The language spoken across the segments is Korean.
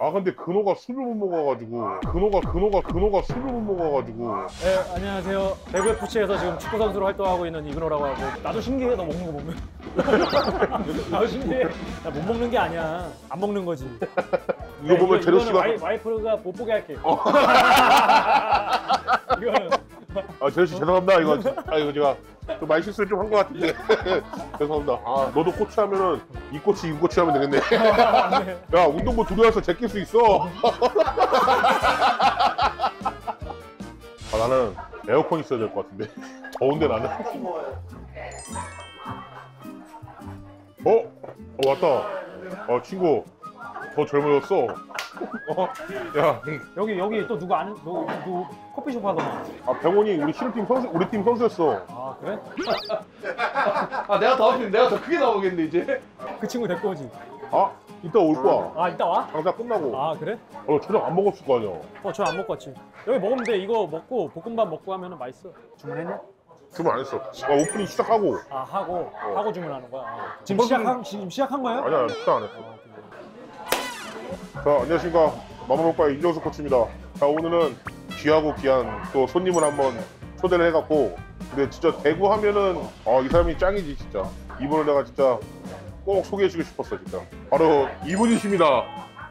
아 근데 근호가 술을 못 먹어가지고 근호가 술을 못 먹어가지고. 네, 안녕하세요. 대구 FC에서 지금 축구 선수로 활동하고 있는 이근호라고 하고. 나도 신기해, 너 먹는 거 보면. 나도 신기해. 나 못 먹는 게 아니야. 안 먹는 거지. 이거 보면 제로 씨가 와이프가 못 보게 할게. 이거는 아 제로 씨 죄송합니다. 이거 제가 좀 많이 실수를 좀 한 것 같은데 죄송합니다. 아 너도 코치 하면은 이 코치 이 코치 하면 되겠네. 야 운동부 들어와서 제낄 수 있어. 아 나는 에어컨 있어야 될 것 같은데 더운데 나는. 왔다. 친구 더 젊어졌어. 야 여기 또 누구 아는 누구 커피숍 하더만. 병원이 우리 실업팀 선수 우리 팀 선수였어. 아 그래? 아 내가 더 하면 내가 더 크게 나오겠네 이제. 그 친구 데리고 오지. 이따 올 거야. 아 이따 와? 장사 끝나고. 아 그래? 저녁 안 먹었을 거 아니야. 저 안 먹고 왔지. 여기 먹으면 돼. 이거 먹고 볶음밥 먹고 하면 맛있어. 주문했냐? 주문 안 했어. 오프닝 시작하고. 하고 주문하는 거야. 지금 시작한 거예요? 아니야 시작 안 했어. 자 안녕하십니까 마마로빠의 이정수 코치입니다. 자 오늘은 귀하고 귀한 또 손님을 한번 초대를 해갖고, 근데 진짜 대구 하면은 이 사람이 짱이지 진짜. 이분을 내가 진짜 꼭 소개해주고 싶었어 진짜. 바로 이분이십니다.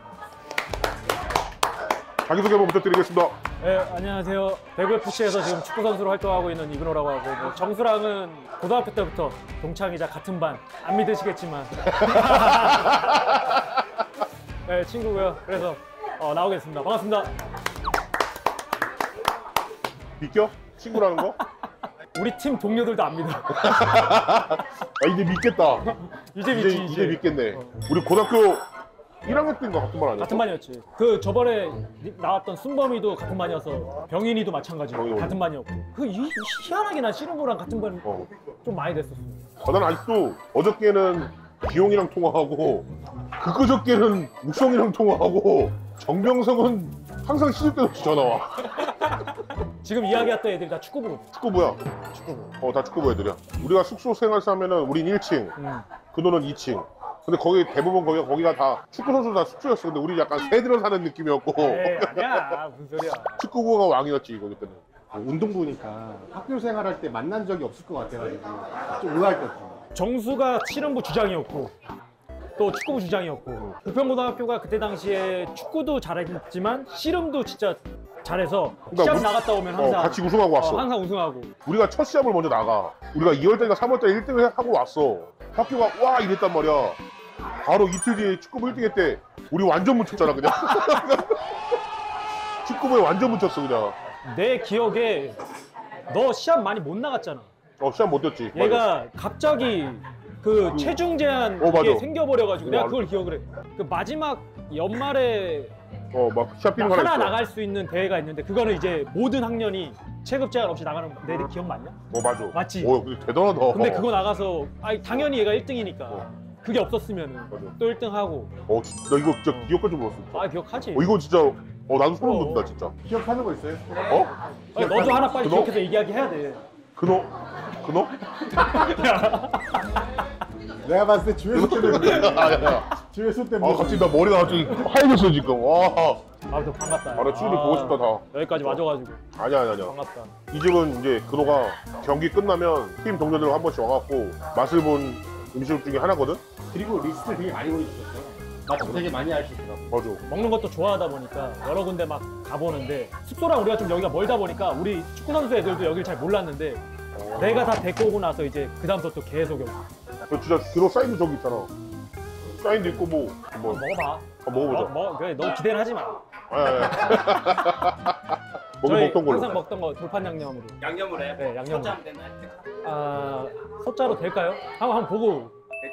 자기소개 한번 부탁드리겠습니다. 네, 안녕하세요. 대구 FC에서 지금 축구 선수로 활동하고 있는 이근호라고 하고, 정수랑은 고등학교 때부터 동창이자 같은 반. 안 믿으시겠지만. 네, 친구고요. 그래서 나오겠습니다. 반갑습니다. 믿겨? 친구라는 거? 우리 팀 동료들도 안 믿어. 이제 믿겠다. 이제 믿지. 이제 믿겠네. 우리 고등학교 1학년 때인가 같은 반 아니었어? 같은 반이었지. 그 저번에 나왔던 순범이도 같은 반이어서, 병인이도 마찬가지고 같은 반이었고. 희한하게 난 씨름부랑 같은 반 좀 많이 됐었어. 난 아직도 어저께는 기용이랑 통화하고 그저께는 욱성이랑 통화하고 정병석은 항상 시집 때없이 전화 와. 지금 이야기했던 애들이 다 축구부로. 축구부야. 축구부. 다 축구부 애들이야. 우리가 숙소 생활 하면은 우린 1층, 그노는 2층. 근데 거기 대부분 거기가 다 축구 선수 다 숙소였어. 근데 우리 약간 새들어 사는 느낌이었고. 에이, 아니야. 무슨 소리야. 축구부가 왕이었지 거기 때는. 운동부니까 학교 생활할 때 만난 적이 없을 것 같아가지고 좀 의아할 것 같아요. 정수가 씨름부 주장이었고 또 축구부 주장이었고, 부평고등학교가 그때 당시에 축구도 잘했지만 씨름도 진짜 잘해서 시합 나갔다 오면 항상 같이 우승하고 왔어. 항상 우승하고. 우리가 첫 시합을 먼저 나가. 우리가 2월달인가 3월달에 1등을 하고 왔어. 학교가 와 이랬단 말이야. 바로 이틀 뒤에 축구부 1등 했대. 우리 완전 묻혔잖아 그냥. 축구부에 완전 묻혔어 그냥. 내 기억에 너 시합 많이 못 나갔잖아. 시합 못 뛰었지. 얘가 갑자기 그 체중 제한 맞아. 그게 생겨버려가지고 내가 맞아. 그걸 기억을 해. 그 마지막 연말에 막 시합 뛰는 거 하나 있어. 나갈 수 있는 대회가 있는데, 그거는 이제 모든 학년이 체급 제한 없이 나가는 내 기억 맞냐? 맞아. 맞지? 근데 대단하다. 근데 그거 나가서 당연히 얘가 1등이니까 그게 없었으면은 맞아. 또 1등 하고. 나 이거 진짜 기억까지 몰랐어. 기억하지? 이거 진짜 나도 소름 돋는다 진짜. 기억하는 거 있어요? 너도 하나 빨리 그거? 기억해서 이야기해야 돼. 근호? 내가 봤을 때 주회수 때문에 주회수 때문에 갑자기 나 머리가 갑자기 하얘졌어 지금. 와. 너 반갑다. 나 친구들 보고 싶다 다. 여기까지 와줘가지고 아니야. 반갑다. 이 집은 이제 근호가 경기 끝나면 팀 동료들 한 번씩 와갖고 맛을 본 음식 중에 하나거든? 그리고 리스트를 되게 많이 보내주셨어요. 맛도 되게 많이 하시더라고요. 맞아. 먹는 것도 좋아하다 보니까 여러 군데 막 가보는데, 숙소랑 우리가 좀 여기가 멀다 보니까 우리 축구 선수 애들도 여기를 잘 몰랐는데, 내가 다 데리고 오고 나서 이제 그 다음부터 또 계속 여기. 진짜 근호 사인도 저기 있잖아. 사인도 있고 뭐 먹어봐. 먹어보자. 그래, 너무 기대는 하지 마. 아니. 저희 먹던 걸로. 항상 먹던 거 돌판 양념으로. 양념으로 해. 네, 양념으로. 소자 되나? 소자로 될까요? 한번 보고.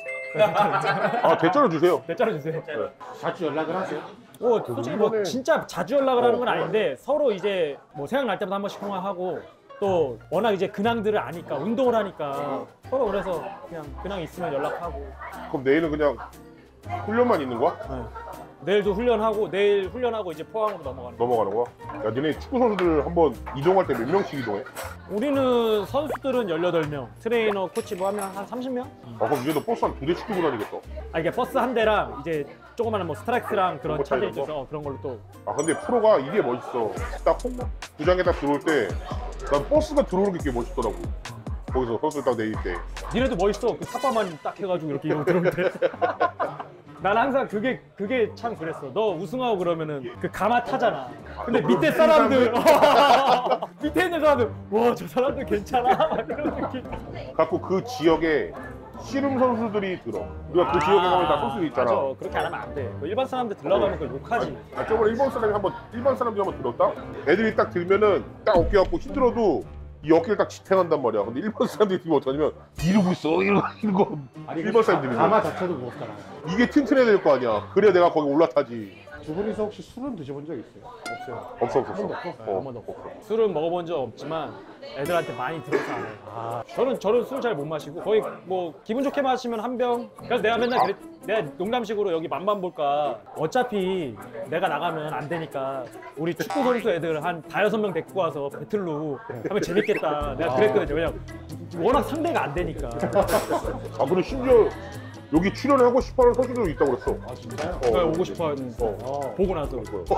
대짜로 주세요. 대짜로 주세요. 자주 연락을 하세요? 솔직히 뭐 진짜 자주 연락을 하는 건 아닌데, 서로 이제 뭐 생각날 때마다 한 번씩 통화하고, 또 워낙 이제 근황들을 아니까, 운동을 하니까 서로 그래서 그냥 근황 있으면 연락하고. 그럼 내일은 그냥 훈련만 있는 거야? 네. 내일도 훈련하고, 내일 훈련하고 이제 포항으로 넘어가는 거야? 야 니네 축구 선수들 한번 이동할 때 몇 명씩 이동해? 우리는 선수들은 18명, 트레이너, 코치 뭐 하면 한 30명? 그럼 이제도 버스 한 2대 시키고 다니겠다. 이게 버스 한 대랑 이제 조그마한 뭐 스트라이크랑 그런 차들 이런 거? 있어서 그런 걸로 또. 아 근데 프로가 이게 멋있어. 딱 구장에 딱 들어올 때 난 버스가 들어오는 게 멋있더라고. 거기서 선수 딱 내릴 때. 니네도 멋있어. 그 탑바만 딱 해가지고 이렇게 이러고 들어오면 돼. 난 항상 그게 참 그랬어. 너 우승하고 그러면은 그 가마 타잖아. 근데 밑에 사람들 밑에 있는 사람들 와 저 사람들 괜찮아 막 이런 느낌. 갖고 그 지역에 씨름 선수들이 들어. 우리가 그 지역에 가면 다 선수들 있잖아. 맞아. 그렇게 안 하면 안 돼. 그 일반 사람들 들러가면 그걸 욕하지. 아, 저번에 일본 사람들이 한번 들었다? 애들이 딱 들면은 딱 어깨 갖고 힘들어도 이 어깨를 딱 지탱한단 말이야. 근데 일본 사람들이 들면 어떡하냐면 이러고 있어. 이러고. 일본 사람들이. 가마 자체도 무겁잖아. 이게 튼튼해야 될 거 아니야. 그래야 내가 거기 올라타지. 두 분이서 혹시 술은 드셔본 적 있어요? 없어. 한 번도 없어? 한 번도 없고. 술은 먹어본 적 없지만 애들한테 많이 들어서 안 해요. 저는 술 잘 못 마시고 거의 뭐 기분 좋게 마시면 한 병. 그래서 내가 맨날 내가 농담식으로 여기 맛만 볼까. 어차피 내가 나가면 안 되니까 우리 축구 선수 애들 한 5-6명 데리고 와서 배틀로 하면 재밌겠다. 내가 그랬거든요. 왜냐면 워낙 상대가 안 되니까. 아 그리고 심지어 여기 출연하고 싶어하는 선수들도 있다고 그랬어. 아 진짜요? 그러니까 오고 싶어 하는 보고 나서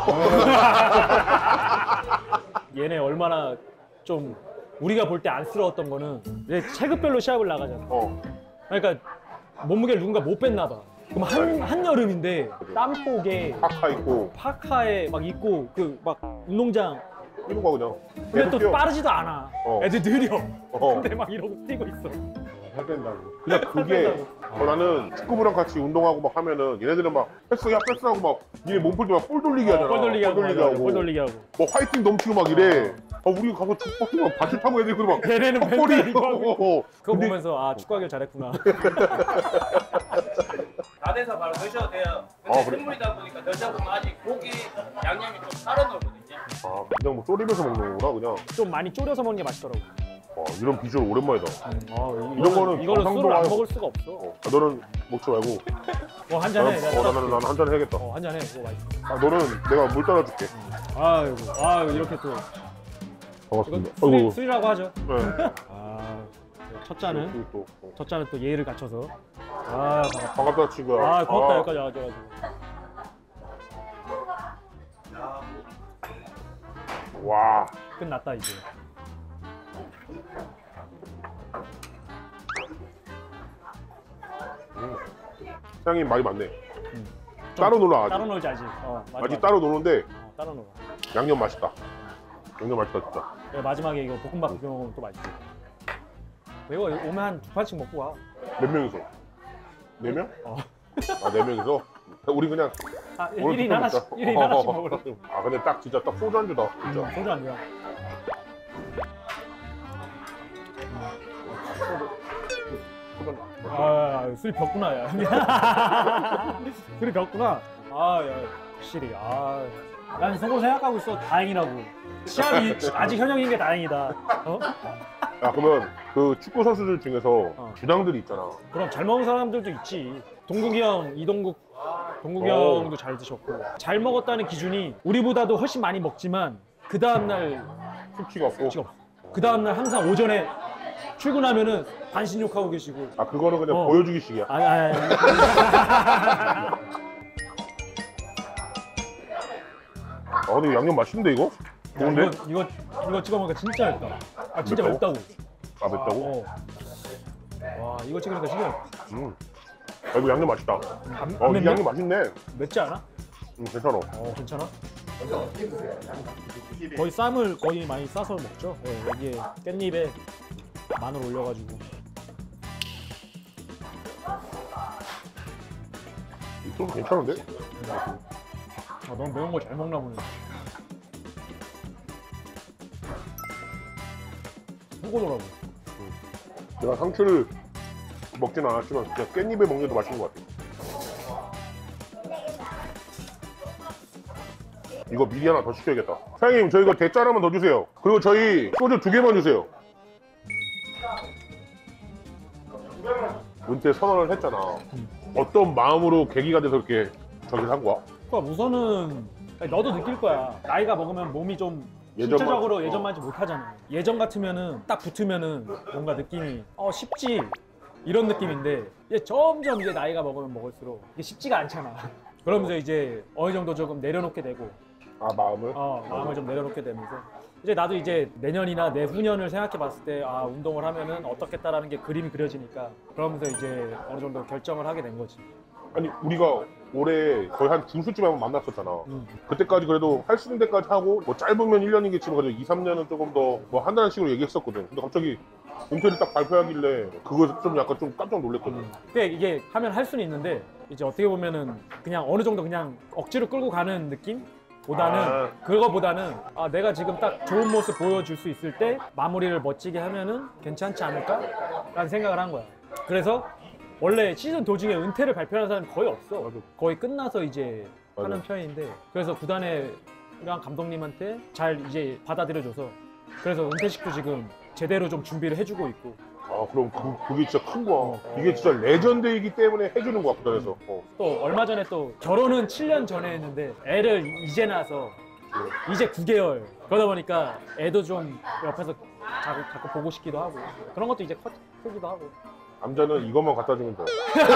얘네 얼마나 좀 우리가 볼 때 안쓰러웠던 거는 이제 체급별로 시합을 나가잖아. 그러니까 몸무게를 누군가 못 뺐나 봐. 그럼 한여름인데 땀복에 파카 있고 파카에 막 입고 그 막 운동장 뛰는 거 그냥. 근데 계속 또 뛰어. 빠르지도 않아. 애들 느려. 근데 막 이러고 뛰고 있어. 살 뺀다고. 그냥 그게 나는 축구부랑 같이 운동하고 막 하면은 얘네들은 막 패스야 패스하고 막 얘 몸풀도 막 볼 돌리기 하잖아. 볼 돌리기 하고 볼 돌리기 하고. 뭐 화이팅 넘치고 막 이래. 우리 가서 축구하고 막 바지 타고 애들이 막 걔네는 턱걸이 맨날 이거 하고. 그거 보면서 아 축구하길 잘했구나. 다 돼서 바로 드셔도 돼요. 아, 근데 그래? 생물이다 보니까 드셔보면 아직 고기 양념이 좀 살아 놀거든요. 아 그냥 뭐 졸이면서 먹는 거구나 그냥. 좀 많이 졸여서 먹는 게 맛있더라고. 와 이런 비주얼 오랜만이다. 이런 거는 이걸로 경상도 술을 안 아니고. 먹을 수가 없어. 너는 먹지 말고. 한 잔 해. 나는 한 잔 해야겠다. 한 잔 해. 그거 맛있어. 너는 내가 물 따라줄게. 아이고 이렇게 또 반갑습니다. 이건 술이라고 하죠. 네. 첫 잔은 그리고 또 첫 잔은 또 예의를 갖춰서. 반갑다 친구야. 고맙다 여기까지 와줘가지고. 와. 끝났다 이제. 사장님 말이 많네. 따로 놀아 아직. 따로 놀지 아직. 맞아. 아직 따로 노는데 따로 놀아. 양념 맛있다. 양념 맛있다 진짜. 그리고 마지막에 이거 볶음밥 비벼 먹으면 또 맛있지. 이거 오면 한 2판씩 먹고 와. 몇 명이서? 4명? 어. 아 4명이서? 우리 그냥 1인 하나씩, 1인 하나씩 먹으라. 아 근데 딱 진짜 딱 소주 안주다 진짜. 소주 안 줘. 술이 벽구나, 야. 술이 벽구나. 야, 확실히. 난 속으로 생각하고 있어. 다행이라고. 시합이 아직 현역인 게 다행이다. 야 그러면 그 축구 선수들 중에서 주당들이 있잖아. 그럼 잘 먹은 사람들도 있지. 동국이 형, 동국이 형도 잘 드셨고. 잘 먹었다는 기준이 우리보다도 훨씬 많이 먹지만 그 다음날 숙취가 없고. 그 다음날 항상 오전에 출근하면은 반신욕하고 계시고. 아 그거는 그냥 보여주기식이야. 아 근데 양념 맛있는데 이거? 좋은데? 이거 찍어 먹으니까 진짜 맵다. 진짜 맵다고? 맵다고. 아 맵다고? 와 이거 찍으니까 진짜 아 이거 양념 맛있다. 이 맵네? 양념 맛있네. 맵지 않아? 괜찮아. 괜찮아? 거의 쌈을 거의 많이 싸서 먹죠. 여기에 깻잎에 마늘 올려가지고. 좀 괜찮은데? 넌 매운 거 잘 먹나 보네. 호고더라고. 내가 상추를 먹진 않았지만 진짜 깻잎에 먹는 게 더 맛있는 것 같아. 이거 미리 하나 더 시켜야겠다. 사장님 저희 이거 대짜 하나만 더 주세요. 그리고 저희 소주 2개만 주세요. 은퇴 선언을 했잖아. 어떤 마음으로 계기가 돼서 이렇게 저기를 한 거야? 그러니까 우선은 너도 느낄 거야. 나이가 먹으면 몸이 좀 신체적으로 예전만치 못하잖아. 예전 같으면은 딱 붙으면은 뭔가 느낌이 쉽지 이런 느낌인데 이제 점점 이제 나이가 먹으면 먹을수록 이게 쉽지가 않잖아. 그러면서 이제 어느 정도 조금 내려놓게 되고 아 마음을? 마음을 좀 내려놓게 되면서 이제 나도 이제 내년이나 내후년을 생각해 봤을 때 아 운동을 하면은 어떻겠다라는 게 그림이 그려지니까 그러면서 이제 어느 정도 결정을 하게 된 거지. 아니 우리가 올해 거의 한 중순쯤에 한번 만났었잖아. 그때까지 그래도 할 수 있는 데까지 하고 뭐 짧으면 1년이겠지만 그래도 2, 3년은 조금 더 뭐 한다는 식으로 얘기했었거든. 근데 갑자기 은퇴를 딱 발표하길래 그거에서 좀 약간 좀 깜짝 놀랐거든. 근데 이게 하면 할 수는 있는데 이제 어떻게 보면은 그냥 어느 정도 그냥 억지로 끌고 가는 느낌? 보다는 그거보다는 아 내가 지금 딱 좋은 모습 보여줄 수 있을 때 마무리를 멋지게 하면은 괜찮지 않을까? 라는 생각을 한 거야. 그래서 원래 시즌 도중에 은퇴를 발표하는 사람이 거의 없어. 거의 끝나서 이제 하는 편인데 그래서 구단이랑 감독님한테 잘 이제 받아들여줘서 그래서 은퇴식도 지금 제대로 좀 준비를 해주고 있고. 아 그럼 그게 진짜 큰 거야. 이게 진짜 레전드이기 때문에 해주는 거야 구단에서. 또 얼마 전에 또 결혼은 7년 전에 했는데 애를 이제 낳아서 이제 9개월 그러다 보니까 애도 좀 옆에서 자꾸 보고 싶기도 하고 그런 것도 이제 크기도 하고. 남자는 이것만 갖다 주면 돼.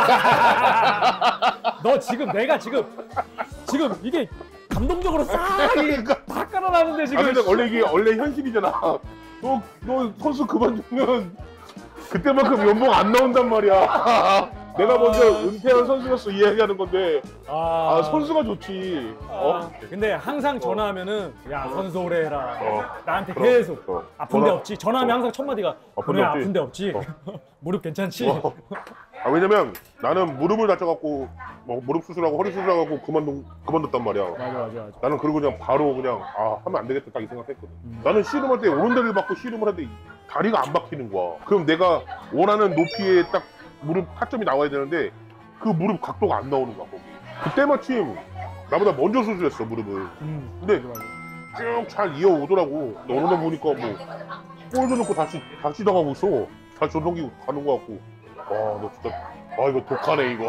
너 지금 내가 지금 이게 감동적으로 싹 이게 다 깔아놨는데 지금. 아 근데 원래 이게 원래 현실이잖아. 너 선수 그만두면 그때만큼 연봉 안 나온단 말이야. 내가 먼저 은퇴한 선수로서 이야기하는 건데 선수가 좋지. 근데 항상 전화하면면 야 선수 오래 해라. 나한테 그럼, 계속 아픈데 전화- 없지. 전화하면 항상 첫 마디가 그래 아픈데 없지. 무릎 괜찮지? 왜냐면 나는 무릎을 다쳐갖고 뭐 무릎 수술하고 허리 수술하고 그만뒀단 말이야. 맞아. 나는 그리고 그냥 바로 그냥 하면 안 되겠다 딱 이 생각했거든. 나는 씨름할 때 오른다리를 받고 씨름을 하는데 다리가 안 박히는 거야. 그럼 내가 원하는 높이에 딱 무릎 타점이 나와야 되는데 그 무릎 각도가 안 나오는 거야 거기. 그때 마침 나보다 먼저 수술했어 무릎을. 근데 쭉 잘 이어오더라고. 어느 날 보니까 뭐 볼도 넣고 다시 나가고 있어. 다시 전동기 가는 거 같고. 와 너 진짜 이거 독하네 이거.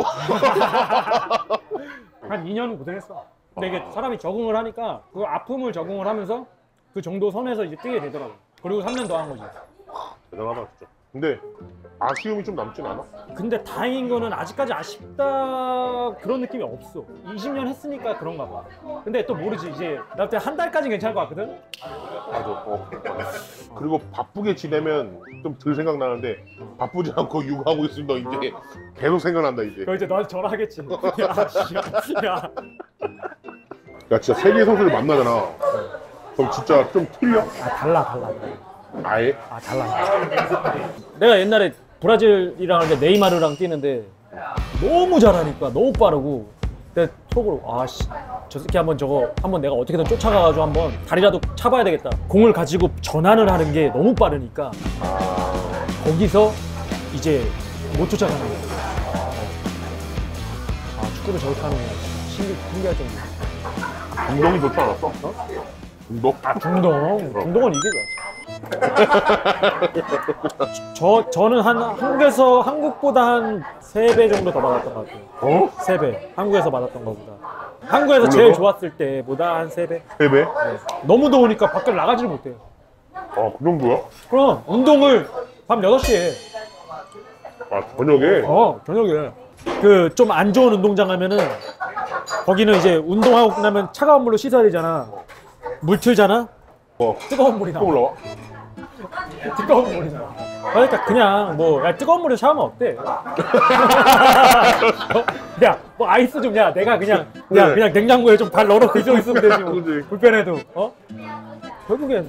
한 2년은 고생했어. 근데 이게 사람이 적응을 하니까 그 아픔을 적응을 하면서 그 정도 선에서 이제 뛰게 되더라고. 그리고 3년 더 한 거지. 대단하다 진짜. 근데 아쉬움이 좀 남진 않아? 근데 다행인 거는 아직까지 아쉽다 그런 느낌이 없어. 20년 했으니까 그런가 봐. 근데 또 모르지. 이제 나 그때 한 달까지는 괜찮을 것 같거든? 맞아. 그리고 바쁘게 지내면 좀 덜 생각나는데 바쁘지 않고 육아하고 있으면 이제 계속 생각난다 이제. 그 이제 너한테 전화하겠지. 야, 씨. 야. 야 진짜 세계 선수를 만나잖아. 그럼 진짜 좀 틀려? 달라. 아예? 달라. 내가 옛날에 브라질이랑 할 때 네이마르랑 뛰는데 너무 잘하니까 너무 빠르고 내 속으로 저 새끼 한번 내가 어떻게든 쫓아가가지고 한번 다리라도 차봐야 되겠다. 공을 가지고 전환을 하는 게 너무 빠르니까 거기서 이제 못 쫓아가는 거야. 축구를 저렇게 하는 거야. 신기할 정도. 운동이 좋지 않았어? 운동? 중동은 이게 좋아. 저는 한국보다 한 3배 정도 더 받았던 것 같아요. 3배. 한국에서 받았던 것보다. 한국에서 제일 좋았을 때보다 한 3배. 3배? 네. 너무 더우니까 밖을 나가지를 못해요. 그 정도야? 그럼 운동을 밤 6시에. 저녁에? 저녁에. 그 좀 안 좋은 운동장 가면은 거기는 이제 운동하고 나면 차가운 물로 씻어야 되잖아. 물 틀잖아? 뜨거운 물이 나와. 또 올라와? 뜨거운 물이 나와. 그러니까 그냥 뜨거운 물에 샤워하면 어때? 야, 아이스 좀 내가 그냥 냉장고에 좀 발 넣어놓고 있으면 되지 뭐. 불편해도. 결국엔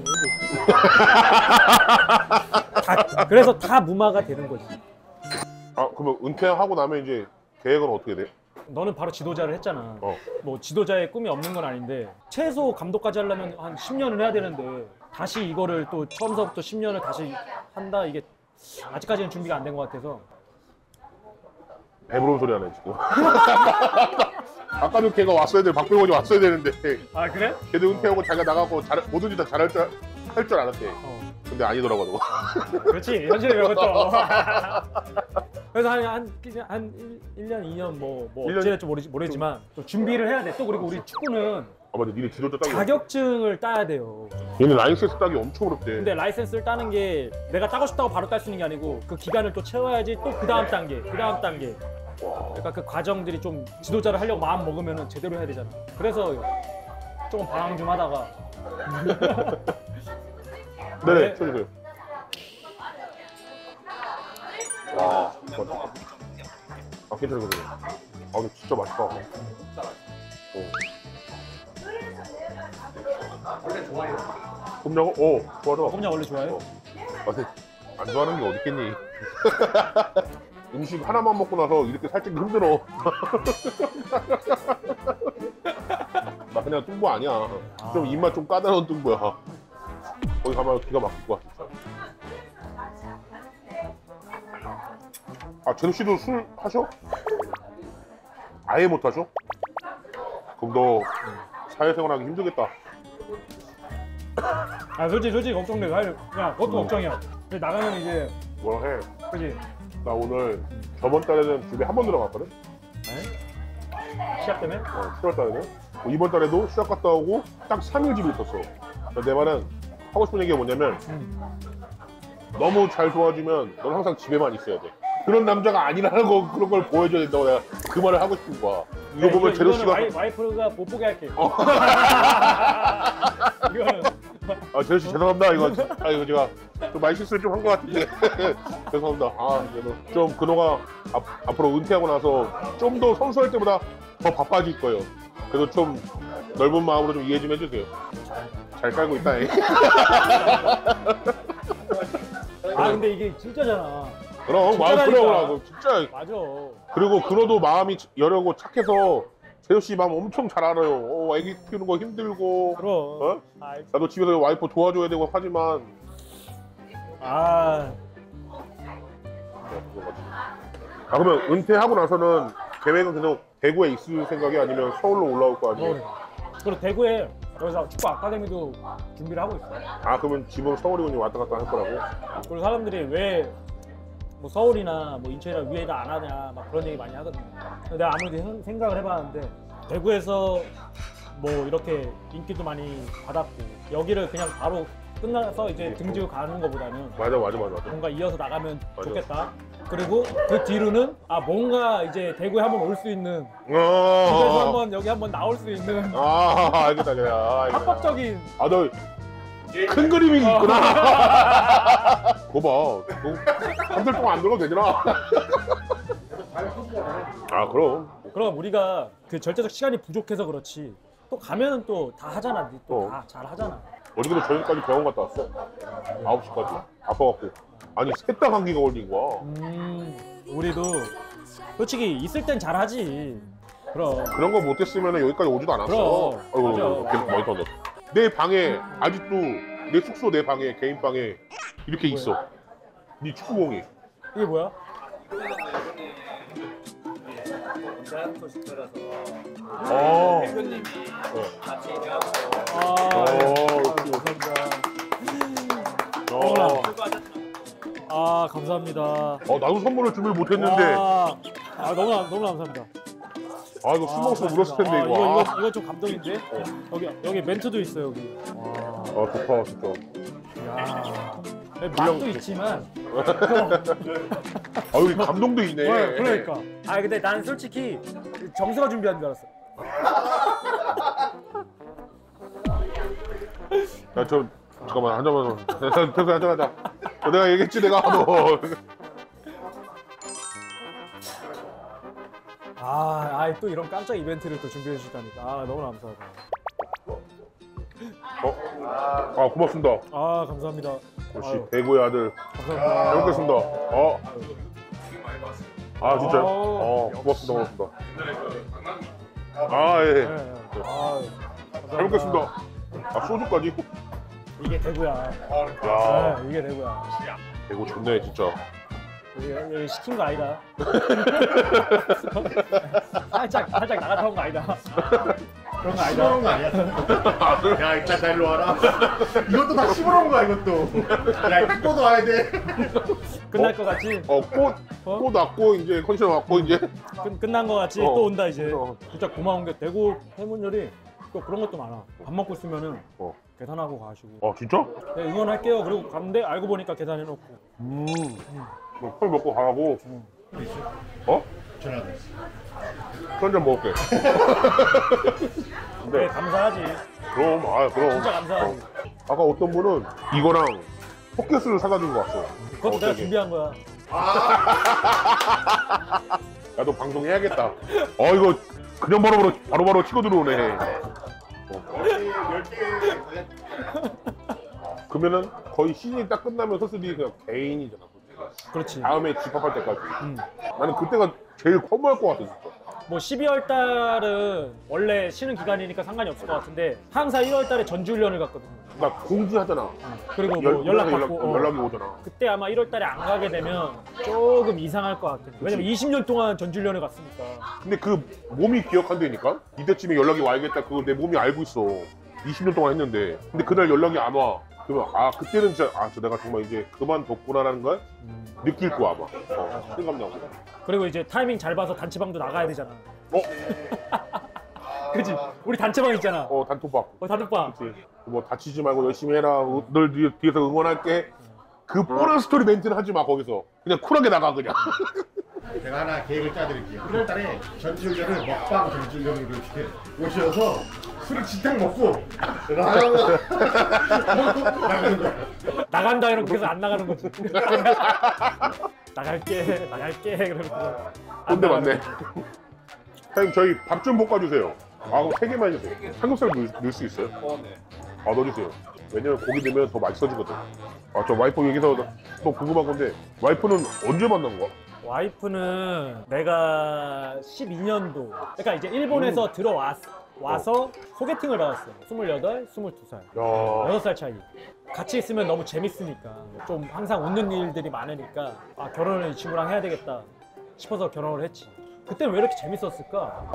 그래서 다 무마가 되는 거지. 그러면 은퇴하고 나면 이제 계획은 어떻게 돼? 너는 바로 지도자를 했잖아. 뭐 지도자의 꿈이 없는 건 아닌데 최소 감독까지 하려면 한 10년을 해야 되는데 다시 이거를 또 처음서부터 10년을 다시 한다 이게 아직까지는 준비가 안 된 것 같아서. 배부른 소리 하네 지금. 아까도 걔가 왔어야 돼. 박병원이 왔어야 되는데 그래? 걔도 은퇴하고 자기가 나가고 뭐든지 다 잘할 줄 알았대. 근데 아니더라고. 그렇지, 현실이 그런 것도. 그래서 한 1년, 2년 뭐 어찌될지 모르겠지만 또 준비를 해야 돼. 또 그리고 우리 축구는 맞아, 니네 지도자 따기. 자격증을 따야 돼요. 얘네 라이센스 따기 엄청 어렵대. 근데 라이센스를 따는 게 내가 따고 싶다고 바로 딸 수 있는 게 아니고 그 기간을 또 채워야지 또 그 다음 단계. 그러니까 그 과정들이 좀 지도자를 하려고 마음 먹으면 제대로 해야 되잖아. 그래서 조금 방황 좀 하다가 네네, 쳐주세요. 와, 맞다. 아, 괜찮아요. 아, 근데 진짜 맛있다. 오. 원래 좋아해요. 곰장어? 오, 좋아. 꼼장 원래 좋아해요? 아, 근데 안 좋아하는 게 어딨겠니? 음식 하나만 먹고 나서 이렇게 살찌기 힘들어. 나 그냥 뚱보 아니야. 좀 입맛 좀 까다로운 뚱보야. 거기 가면 기가 막힐 거야, 진짜. 아, 제노 씨도 술 하셔? 아예 못 하셔? 그럼 너 사회생활하기 힘들겠다. 아 솔직히 걱정돼. 그냥 그것도 걱정이야. 근데 나가면 이제 뭐라 해? 그지 나 오늘 저번 달에는 집에 한 번 들어갔거든? 시합 때문에. 10월 달에는. 이번 달에도 시합 갔다 오고 딱 3일 집에 있었어. 내 말은 하고 싶은 얘기가 뭐냐면 너무 잘 도와주면 넌 항상 집에만 있어야 돼. 그런 남자가 아니라는 거, 그런 걸 보여줘야 된다고 내가 그 말을 하고 싶은 거야. 이거 보면 제노 씨가 와이프가 못 보게 할게. 이거는 아, 제노 씨 죄송합니다. 이거 제가 좀 많이 실수를 좀 한 것 같은데 죄송합니다. 아, 그래도 좀 근호가 앞으로 은퇴하고 나서 좀 더 선수할 때보다 더 바빠질 거예요. 그래도 좀 넓은 마음으로 좀 이해 좀 해주세요. 잘 깔고 있다. 아 근데 이게 진짜잖아. 그럼 마음 진짜라니까. 그러고 진짜. 맞아. 그리고 근호도 마음이 여려고 착해서 제노 씨 마음 엄청 잘 알아요. 애기 키우는 거 힘들고. 그럼. 어? 아이, 나도 집에서 와이프 도와줘야 되고 하지만. 아 그러면 은퇴하고 나서는 계획은 계속 대구에 있을 생각이 아니면 서울로 올라올 거 아니에요? 그리고 대구에 여기서 축구 아카데미도 준비를 하고 있어. 아, 그러면 집은 서울이군요. 왔다 갔다 할 거라고? 그리고 사람들이 왜 뭐 서울이나 뭐 인천이나 위에다 안 하냐 막 그런 얘기 많이 하거든요. 근데 내가 아무리 생각을 해봤는데 대구에서 뭐 이렇게 인기도 많이 받았고 여기를 그냥 바로 끝나서 이제 등지고 가는 것보다는 맞아. 뭔가 이어서 나가면 맞아. 좋겠다. 그리고 그 뒤로는 뭔가 이제 대구에 한번 올 수 있는 집에서 한번 여기 한번 나올 수 있는 알겠다. 알겠다. 합법적인 아, 너 큰 그림이 있구나. 그거 봐. 한 달 동안 안 들어가도 되잖아. 아, 그럼. 그럼 우리가 그 절대적 시간이 부족해서 그렇지 또 가면은 또 다 하잖아. 또 다 잘 하잖아. 어저께도 저녁까지 병원 갔다 왔어. 9시까지. 아파갖고. 아니, 셋 다 감기가 걸린 거야. 우리도 솔직히 있을 땐 잘하지. 그럼. 그런 거 못했으면 여기까지 오지도 않았어. 그럼. 아이고, 맞아. 계속 많이 터져. 내 방에, 아직도 내 숙소 내 방에, 개인 방에 이렇게 있어. 네 축구공이. 이게 뭐야? 대학교 시켜라서 대표님이 같이 일하고 감사합니다. 나도 선물을 준비를 못했는데. 너무 감사합니다. 이거 술 먹었으면 울었을 텐데, 이거. 이거 좀 감동인데? 여기 멘트도 있어 여기. 좋다, 진짜. 야. 맛도 있지만. 여기 감동도 있네. 그러니까. 근데 난 솔직히 정수가 준비한 줄 알았어. 야, 잠깐만, 한 잔만. 태수 한잔 하자. 내가 얘기했지, 내가. 너. 또 이런 깜짝 이벤트를 또 준비해 주시다니까. 너무 감사하다. 고맙습니다. 감사합니다. 역시 아유, 대구의 아들. 감사합니다. 잘 먹겠습니다. 진짜요? 고맙습니다. 예. 네. 잘 먹겠습니다. 소주까지? 이게 대구야. 야, 이게 대구야. 대구 좋네, 진짜. 여기 시킨 거 아니다. 살짝 나갔다 온 거 아니다. 그런 거 아니다. 씹어놓은 거 아니야? 야, 일단 잘 일로 와라. 이것도 다 씹어놓은 거야, 이것도. 야, 탁구도 와야 돼. 끝날 거 같지? 꽃 왔고, 이제 컨디션 왔고, 이제. 끝난 거 같지? 또 온다 이제. 어. 진짜 고마운 게 대구 해문열이 또 그런 것도 많아. 밥 먹고 있으면은 계산하고 가시고. 진짜? 네, 응원할게요. 그리고 갔는데 알고 보니까 계산해놓고. 술 먹고 가라고. 전화도 있어. 술 한잔 먹을게. 네, 근데 감사하지. 그럼 그럼. 진짜 감사하지. 아까 어떤 분은 이거랑 포켓을 사다 준 거 같어. 그것도 내가 갑자기. 준비한 거야. 나도 방송해야겠다. 이거 그냥 바로바로 치고 들어오네. 10개 그러면은 거의 시즌이 딱 끝나면 서슬이 그냥 개인이잖아. 그렇지. 다음에 집합할 때까지. 나는 그때가 제일 허무할 것 같아 진짜. 뭐 12월 달은 원래 쉬는 기간이니까 상관이 없을 것 같은데 항상 1월 달에 전지훈련을 갔거든. 그러니까 공지하잖아. 그리고 뭐 연락 받고 연락이 오잖아. 그때 아마 1월 달에 안 가게 되면 조금 이상할 것 같아. 왜냐면 20년 동안 전지훈련을 갔으니까. 근데 그 몸이 기억한다니까? 이때쯤에 연락이 와야겠다. 그거 내 몸이 알고 있어. 20년 동안 했는데. 근데 그날 연락이 안 와. 그러면 그때는 진짜 저 내가 정말 이제 그만뒀구나라는 걸 느낄 거야 아마. 실감나고. 그리고 이제 타이밍 잘 봐서 단체방도 나가야 되잖아. 어? 그치? 우리 단체방 있잖아. 단톡방. 단톡방. 그치. 뭐 다치지 말고 열심히 해라. 널 뒤에서 응원할게. 그 뻔한 스토리 멘트는 하지 마 거기서. 그냥 쿨하게 나가 그냥. 제가 하나 계획을 짜드릴게요. 1월달에 전지훈련을 먹방 전지훈련으로 이렇게 오셔서 술을 진탕 먹고 나가는 거야. 나간다 이러고 계속 안 나가는 거지. 나갈게 그러고. 근데 맞네. 사장님 저희 밥 좀 볶아주세요. 그럼 3개만 해주세요. 삼겹살 넣을 수 있어요? 네. 넣어주세요. 왜냐면 고기 넣으면 더 맛있어지거든. 저 와이프 여기서 또 궁금한 건데 와이프는 언제 만난 거야? 와이프는 내가 12년도 그러니까 이제 일본에서 와서 소개팅을 받았어. 28, 22살. 야, 6살 차이. 같이 있으면 너무 재밌으니까 좀 항상 웃는 일들이 많으니까 결혼을 이 친구랑 해야 되겠다 싶어서 결혼을 했지. 그때 왜 이렇게 재밌었을까?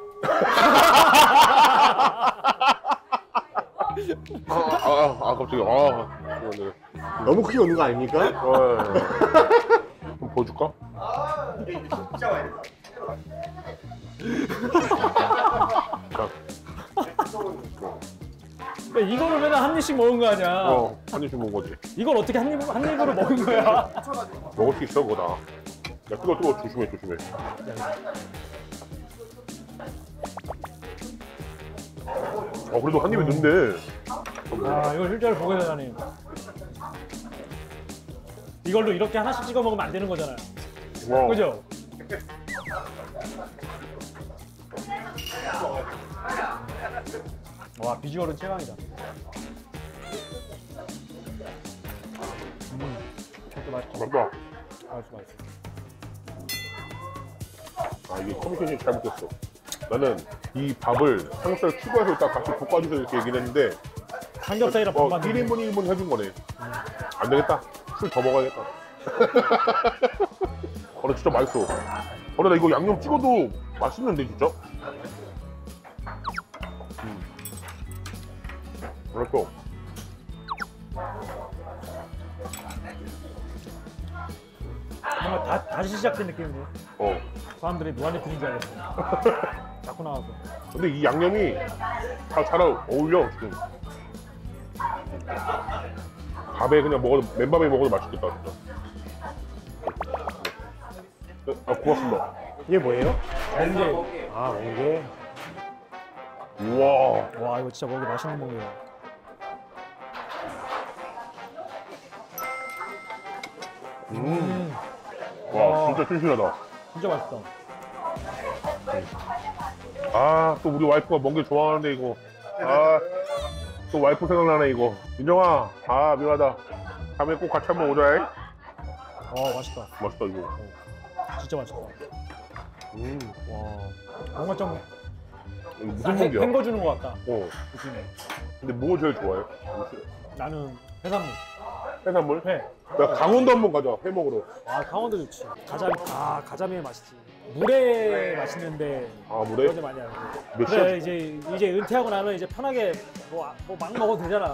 갑자기 이거는. 너무 크게 오는 거 아닙니까? 좀 보여줄까? 진짜 많이 그러니까 이거를 맨날 한 입씩 먹은 거 아니야. 한 입씩 먹은 거지. 이걸 어떻게 한 입으로 먹은 거야? 먹을 수 있어, 그거 다. 야, 뜨거워. 조심해. 그래도 한 입에 넣네. 이걸 실제로 보게 되다니. 이걸로 이렇게 하나씩 찍어 먹으면 안 되는 거잖아요. 와. 그죠? 와, 비주얼은 최강이다. 이것도 맛있다. 맞다. 맛있어. 이게 커뮤니케이션이 잘못됐어. 나는 이 밥을 삼겹살 추가해서 딱 같이 볶아주세요 이렇게 얘기를 했는데 삼겹살이랑 밥만 1인분 1인분 해준 거네. 안 되겠다. 술 더 먹어야겠다. 나 진짜 맛있어. 나 이거 양념 찍어도 맛있는데 진짜? 맛있어. 뭔가 다시 시작된 느낌이네. 사람들이 무한리필인 줄 알았어. 자꾸 나와서. 근데 이 양념이 다 잘 어울려 지금. 밥에 그냥 맨밥에 먹어도 맛있겠다 진짜. 고맙습니다. 이게 뭐예요? 멍게. 멍게. 우와. 와, 이거 진짜 먹기 맛있는 멍게야. 와, 진짜 튼실하다. 진짜 맛있다. 또 우리 와이프가 멍게 좋아하는데 이거. 또 와이프 생각나네 이거. 민정아, 미안하다. 다음에 꼭 같이 한번 오자. 맛있다. 맛있다 이거. 진짜 맛있다. 와, 뭔가 좀 이거 무슨 멍게야? 헹궈주는 것 같다. 그치. 근데 뭐 제일 좋아해? 나는 해산물. 해산물? 회. 야, 강원도 한번 가자. 회 먹으러. 강원도 좋지. 가자미 맛있지. 물회 맛있는데 물에? 그런데 많이 하고. 몇 그래 시야? 이제 은퇴하고 나면 이제 편하게 뭐 막 먹어도 되잖아.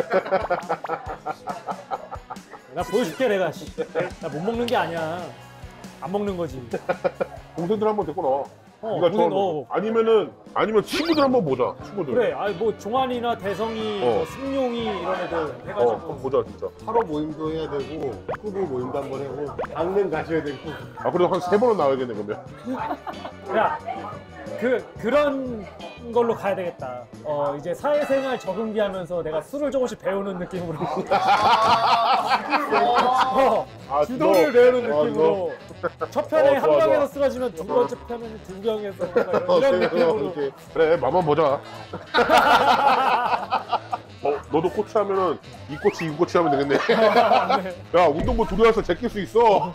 나 보여줄게 내가. 나 못 먹는 게 아니야. 안 먹는 거지. 동생들 한번 데리고 나와. 네가 고생, 좋아하는 아니면 친구들 한번 보자. 친구들. 그래. 아니 뭐 종환이나 대성이, 뭐 승용이 이런 애들 해가지고. 보자 진짜. 하루 모임도 해야 되고 후보 모임도 한번 하고 강릉 가셔야 되고. 아 그래도 한 3번은 나와야겠네 그러면. 야, 그런 걸로 가야 되겠다. 이제 사회생활 적응기 하면서 내가 술을 조금씩 배우는 느낌으로. 주도를 배우는 느낌으로. 첫 편에 한 좋아, 병에서 좋아. 쓰러지면 두 번째 편에는 두 병에서 이런 느낌으로. 그래 맘만 보자. 너도 코치 하면은 이 코치 하면 되겠네. 야 운동부 둘이 와서 제낄 수 있어.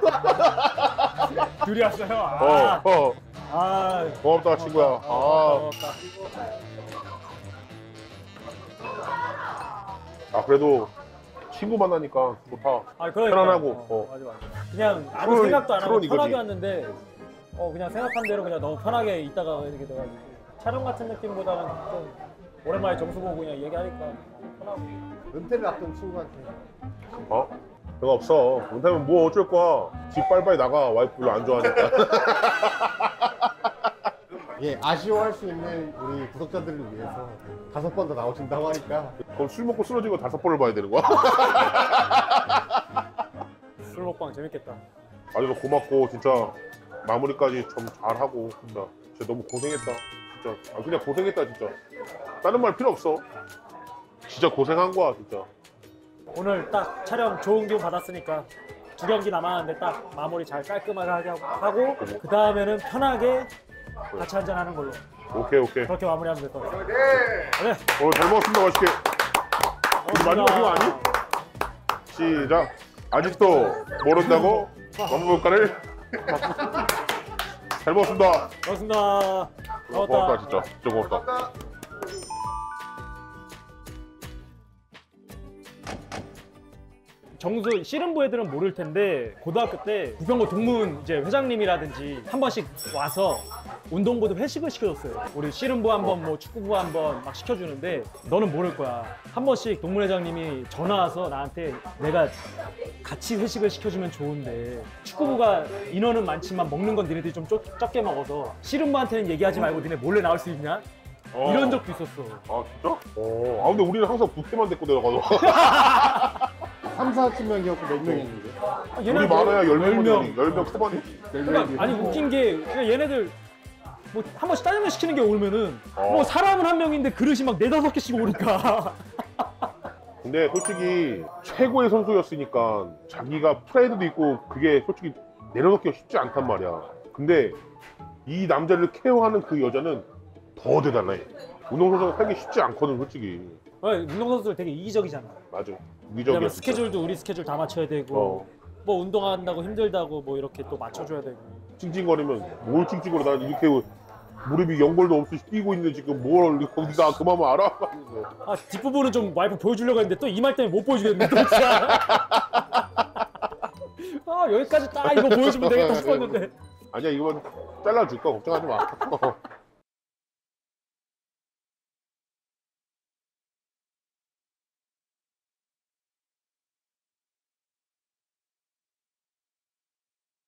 둘이 왔어요. 고맙다 친구야. 고맙다. 그래도 친구 만나니까 좋다. 그러니까. 편안하고. 맞아. 그냥 아무 프로- 생각도 안 하고 프로는 편하게 이거지. 왔는데 그냥 생각한 대로 그냥 너무 편하게 있다가 이렇게 돼가지고 촬영 같은 느낌보다는 좀 오랜만에 정수 보고 그냥 얘기하니까 편하고. 은퇴를 앞둔 친구한테 별거 없어. 은퇴하면 뭐 어쩔 거야. 집 빨리빨리 나가. 와이프 별로 안 좋아하니까. 예, 아쉬워할 수 있는 우리 구독자들을 위해서 5번 더 나오신다고 하니까 그럼 술 먹고 쓰러지고 5번을 봐야 되는 거야? 술 먹방 재밌겠다. 아주 고맙고 진짜 마무리까지 좀 잘하고 진짜 너무 고생했다. 진짜 그냥 고생했다 진짜. 다른 말 필요 없어. 진짜 고생한 거야 진짜. 오늘 딱 촬영 좋은 기운 받았으니까 2경기 남았는데 딱 마무리 잘 깔끔하게 하고 그 다음에는 편하게 같이 한잔 하는 걸로 오케이. 그렇게 마무리하면 될 것 같아요. 네. 오늘 잘 먹었습니다. 맛있게. 우리 마지막 그거 아니? 시작. 아직도 모른다고 먹물가를 잘 먹었습니다. 고맙습니다. 고맙다 진짜 고맙다. 정수 씨름부 애들은 모를 텐데 고등학교 때 부평구 동문 이제 회장님이라든지 한 번씩 와서 운동부도 회식을 시켜줬어요. 우리 씨름부 한 번, 뭐 축구부 한 번 막 시켜주는데 너는 모를 거야. 한 번씩 동문 회장님이 전화 와서 나한테 내가 같이 회식을 시켜주면 좋은데 축구부가 인원은 많지만 먹는 건 니네들이 좀 적게 먹어서 씨름부한테는 얘기하지 말고 니네 몰래 나올 수 있냐? 이런 적도 있었어. 아 진짜? 근데 우리는 항상 부캐만 데리고 내려가서 3, 4쯤면 기억고 몇 명이었는데? 우리 많아야 10명이지. 10명 초반이지. 그러니까 아니 웃긴 게 그냥 얘네들 뭐 한 번씩 짜장면 시키는 게 오면은 뭐 사람은 한 명인데 그릇이 막 4-5개씩 오니까. 근데 솔직히 최고의 선수였으니까 자기가 프라이드도 있고 그게 솔직히 내려놓기가 쉽지 않단 말이야. 근데 이 남자를 케어하는 그 여자는 더 대단해. 운동선수가 살기 쉽지 않거든 솔직히. 운동선수들 되게 이기적이잖아. 맞아. 왜냐면 이기적이야. 진짜. 스케줄도 우리 스케줄 다 맞춰야 되고 뭐 운동한다고 힘들다고 뭐 이렇게 또 맞춰줘야 되고. 찡찡거리면 뭘 찡찡거려. 난 이렇게 무릎이 연골도 없이 뛰고 있는데 지금 뭘 거기다 그만만 알아? 뒷부분은 좀 와이프 보여주려고 했는데 또 이 말 때문에 못 보여주겠네 또 진짜. 여기까지 딱 이거 보여주면 되겠다 싶었는데. 아니야 이거만 잘라줄까 걱정하지 마.